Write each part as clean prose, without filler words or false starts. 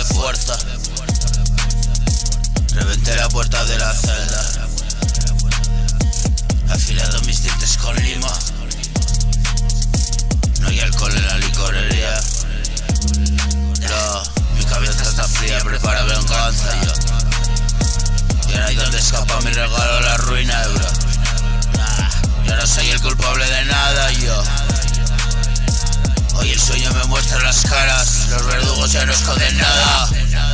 fuerza. Reventé la puerta de la celda, afilando mis dientes con lima. No hay alcohol en la licorería. No, mi cabeza está fría, prepara venganza yo. Y ahora hay donde escapa mi regalo, la ruina, bro. Yo no soy el culpable de nada yo. Hoy el sueño me muestra las caras, los verdugos ya no esconden nada.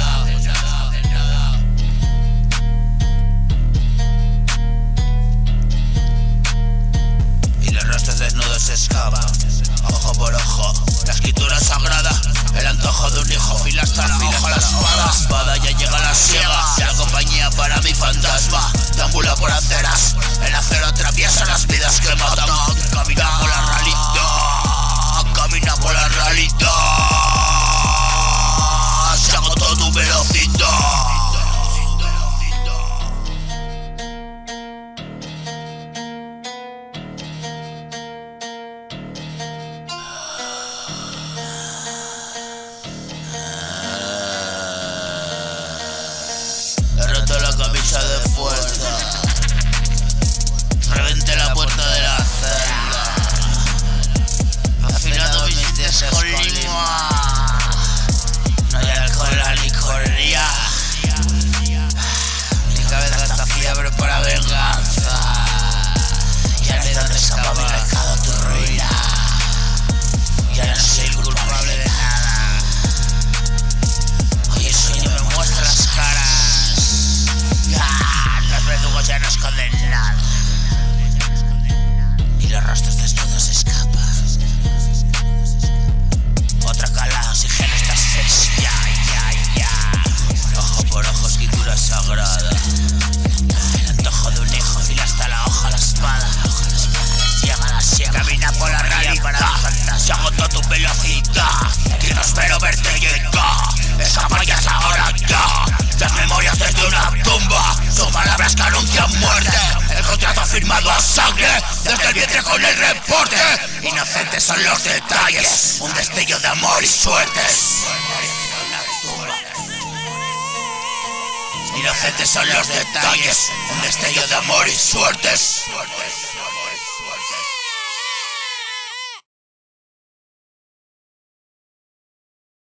Y los rostros desnudos se escapan, ojo por ojo, la escritura sagrada, el antojo de un hijo, fila hasta la hoja, la espada ya llega a la siega, la compañía para mi fantasma, deambula por aceras, el acero atraviesa las vidas que matan, camina por la realidad, camina por la realidad, se agotó tu velocidad. He roto la camisa de fuerza, reventé la puerta de la celda, afilando mis dientes con lima. No hay alcohol en la licorería. Mi cabeza está fría, pero para venganza. Ya no hay donde escapa mi recado, tu ruina. Ya no soy el culpable de nada. Hoy el sueño me muestra las caras. Los verdugos ya no esconden nada. Y los rostros desnudos escapan. Otra cala, oxígeno, esta asfixia. Ojo por ojo, escritura sagrada. El antojo de un hijo, fila hasta la hoja, la espada. Llega la siega, camina por la realidad. Se agotó tu velocidad. Que no espero verte llegar. Escapa ya es ahora ya. Las memorias desde una tumba son palabras que anuncian muerte. El contrato firmado a sangre desde el vientre con el reporte. Inocentes son los detalles, un destello de amor y suertes. Inocentes son los detalles, un destello de amor y suertes.